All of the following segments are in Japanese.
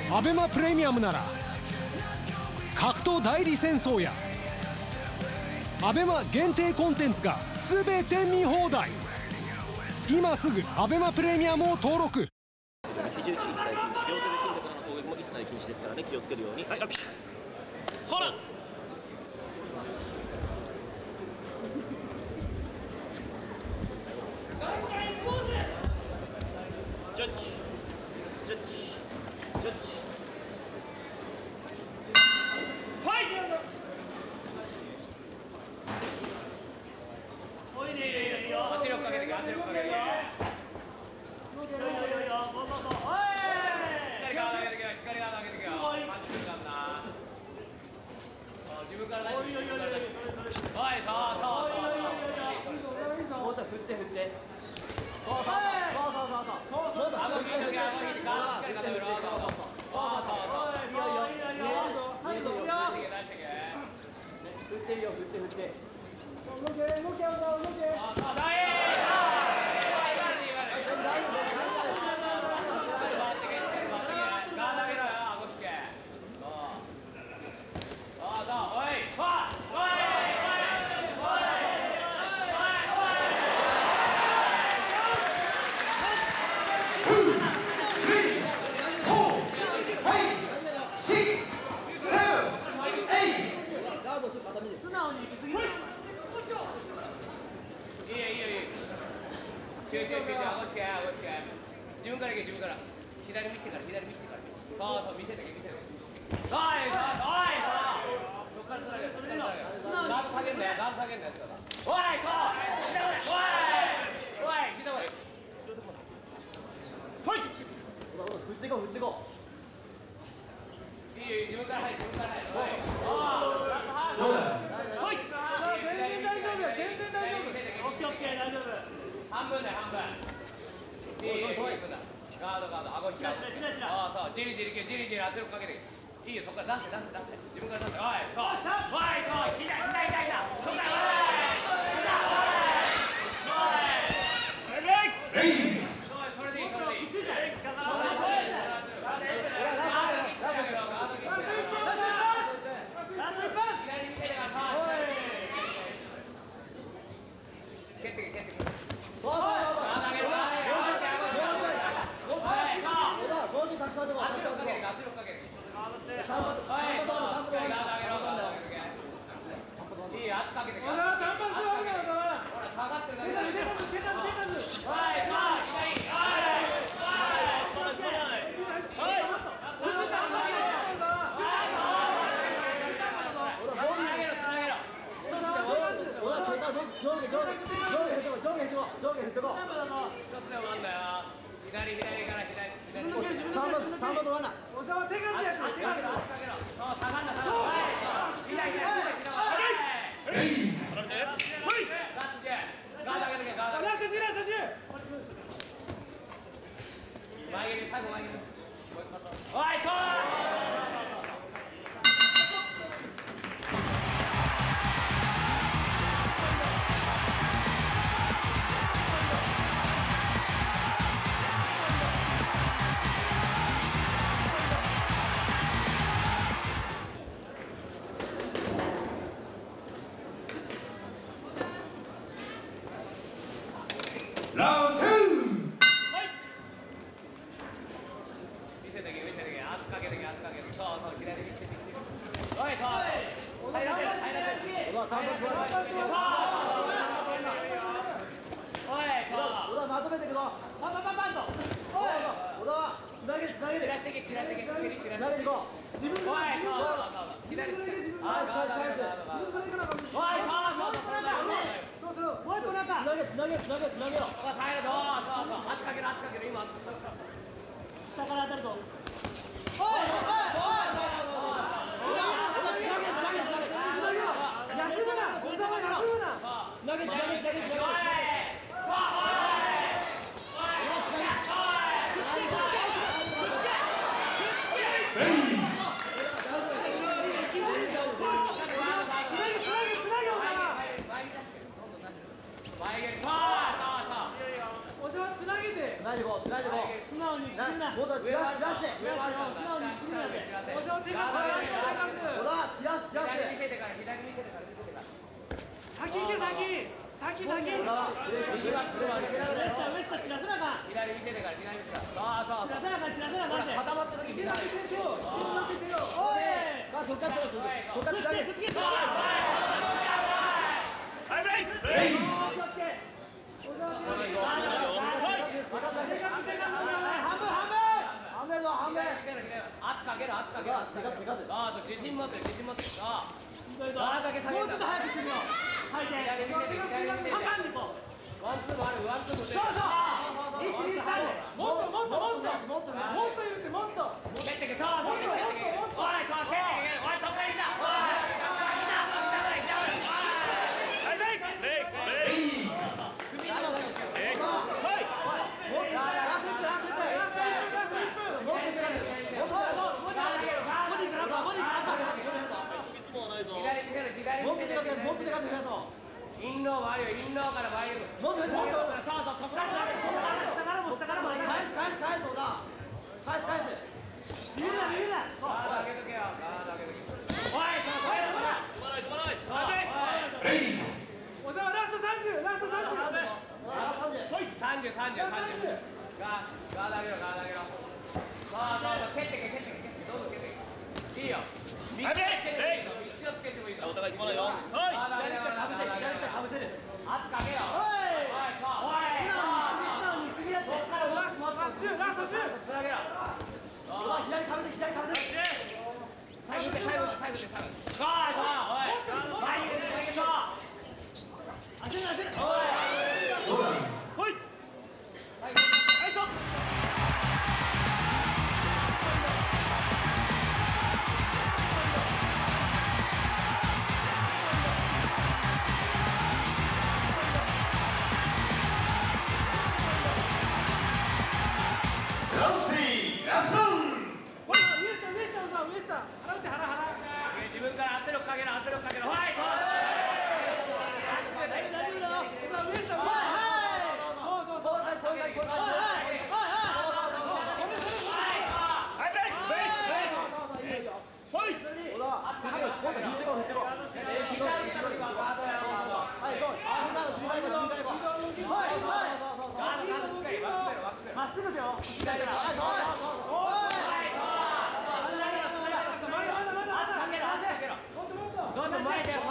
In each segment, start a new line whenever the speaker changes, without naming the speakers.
アベマプレミアムなら格闘代理戦争やアベマ限定コンテンツが全て見放題。今すぐアベマプレミアムを登録。
肘打ち一切禁止、両手で組んでからの攻撃も一切禁止ですからね、気をつけるように。はい、握手。コーナー。ジャッジ、ジャッジ、ジャッジ。ファイト。おいでいいよいいよ。圧力かけてけ、圧力かけてけ。いいよいいよいいよ。そうそうそう。おい。光側投げてけよ、光側投げてけよ。パンチするかんな。自分から出して。おい、そうそうそう。もうちょっと振って振って。そうそうそうそう。顎引いとけ、顎引いて、ガーッしっかり固めろ。そうそうそう。いいよいいよいいよ。出してけ、出してけ。振っていいよ、振って振って。動け、動け、動け。あ、だい。素直に行き過ぎる。いいよいいよいいよ。集中集中、顎引け顎引け。自分から行け自分から。左見せてから左見せてから。そうそう見せてけ見せてけ。おいおいおい。そっからつなげるそっからつなげる。ガード下げんだよガード下げんだよ。おいそう来たこれ。おい来たこれ。ほい。振ってこ振ってこ。いいよ自分から入る自分から入る。はい。全然大丈夫全然大丈夫。オッケーオッケー大丈夫。半分だよ半分。いいよガードガード顎引き。そうそうじりじりじりじり圧力かけて。いいよそっから出して出して出して。自分から出して。おいそうおいそう左左左だ。そっからおいおい。それでいいそれでいい。蹴ってけ蹴ってけ。そうそうそう。投げろ。圧力かけて圧力かけて。いいよ圧かけて。ほら下がってるだけだ。おいそう左。上下振ってこう。一つでもあんだよ。左左から左左。単独ワナ。おさは手数やって手数。そう下がんな下がんな。左左左。はい。絡めて。はい。ガード上げてけガード。ラスト10ラスト10。前蹴り最後前蹴り。おいそう。
ラウンド2。
見せてけ見せてけ圧かけてけ圧かけて。そうそう左見せて見せて。おいそう入らせる入らせる。おいそう小田まとめてくぞ。パンパンパンパンと。おい小田はつなげつなげて。散らしてけ散らしてけ。つなげていこう。自分から自分から左返す返す返す。おいそうそうそうそうもう一個中。つなげつなげつなげつなげよ。そうそう圧かける圧かける今。下から当たるぞ。おいおい休むな小沢休むな。つなげつなげつなげつなげ。つないでこうつないでこう。素直に自分もっと散らして小田散らす
左見せてから見せてから
先行け先
小田はプレッシャーかけながらよ
左見せてから左見せてからそう固まった時に
そっから半分
圧かけろ圧かけろ自信持ってそうだけ下げるんだ早くしてみよう左見せてワンツーもあるワンツーも
そう1、2、3もっと蹴ってもっと
蹴ってけそう蹴ってけおいそっからいったインローもあるよ、インローから前にそうそう、そっから下からも
返す小田返す
見るな
ガード開けとけよ、ガード開けとけおい、そう
小沢ラスト30
30ガード上げろそう蹴ってけどうぞ蹴ってけいいよ3つつけてもいいぞお互いつまないよ左手かぶせる圧かけろ
ラスト10
つなげろ
左かぶせ
最後でそう前に出てけそう焦る
ほい
自分から圧力かけろはい
まっすぐだよ
どんどん前で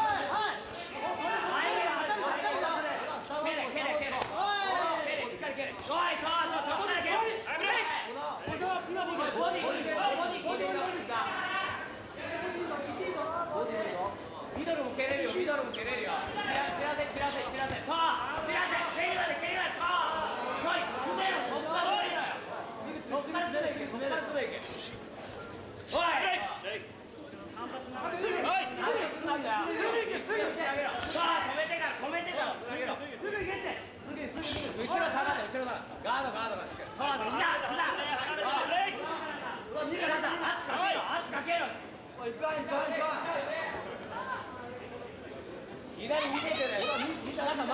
ミドルも蹴れるよ散らせ蹴りまで蹴りまでそう詰めろそっから詰めいけおい止めてからつなげろ後ろ下がってガード圧かけろ左見せてね前に出ろ前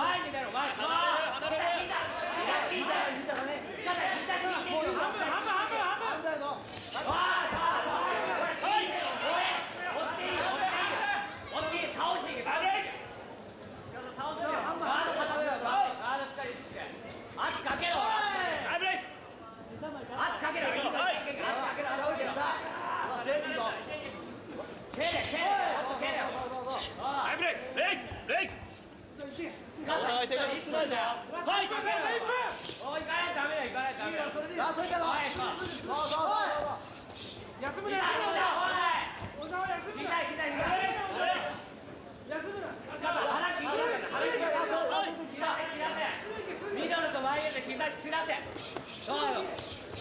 ミドルと前で膝散らせそうガード上げろ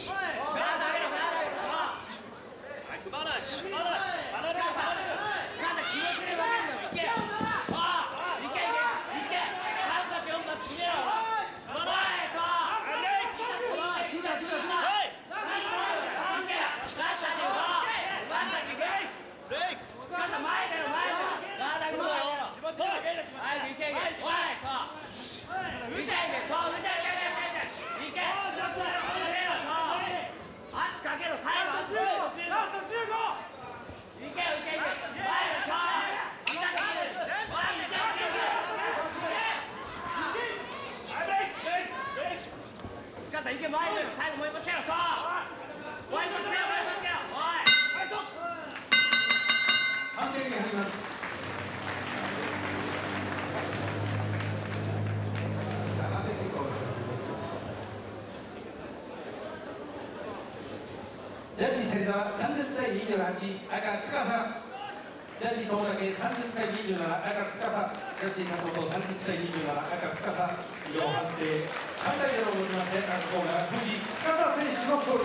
気持ちで負けんのよいけよいけ3発4発決めろ前最後もう一発やろ。そう。もう一発やろ。もう一発やろ。おい。
判定に入ります。ジャッジ芹沢30対28、赤司。ジャッジ友武30対27、赤司。ジャッジ加藤30対27、赤司。以上判定3対0をもちまして赤コーナー藤井司選手の勝利。